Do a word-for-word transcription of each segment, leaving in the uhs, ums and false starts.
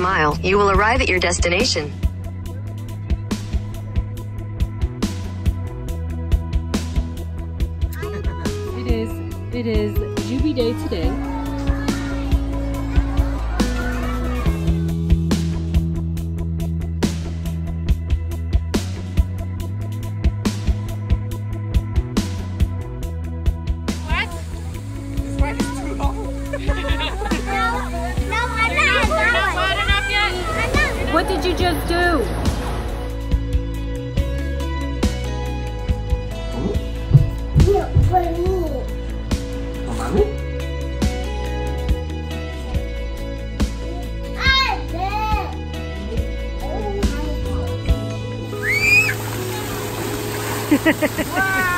mile, you will arrive at your destination. It is, it is Juby Day today. What did you just do? No, for me. For mommy? I did. Wow!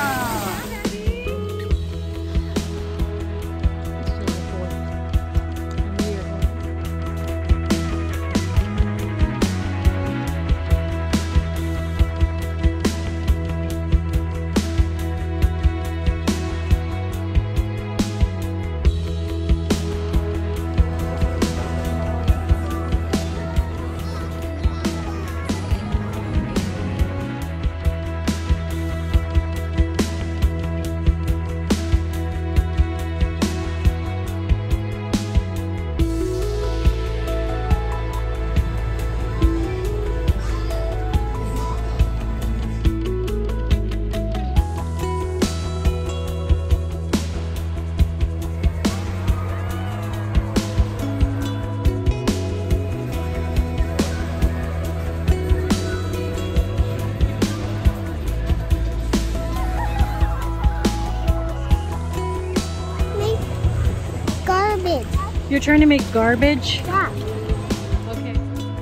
You're trying to make garbage? Yeah. Okay.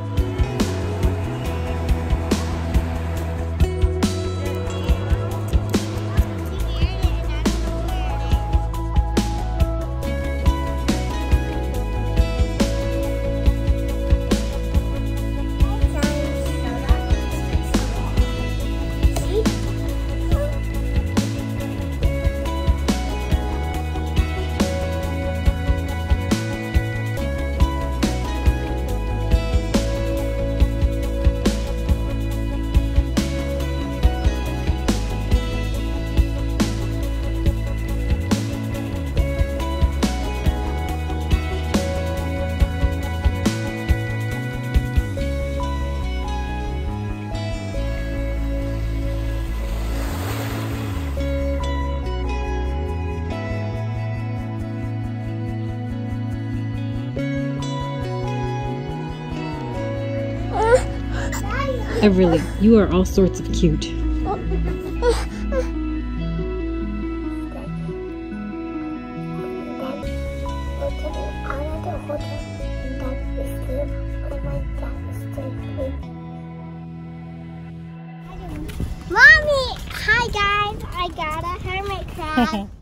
I really, you are all sorts of cute. Mommy! Hi guys, I got a hermit crab.